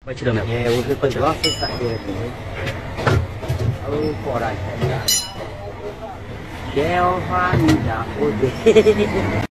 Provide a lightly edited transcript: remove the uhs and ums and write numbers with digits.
ไม่เชื่อแบบ 예, 오늘 건 좋았을 때, 아우, 보라, 야, 개화니다, 오대.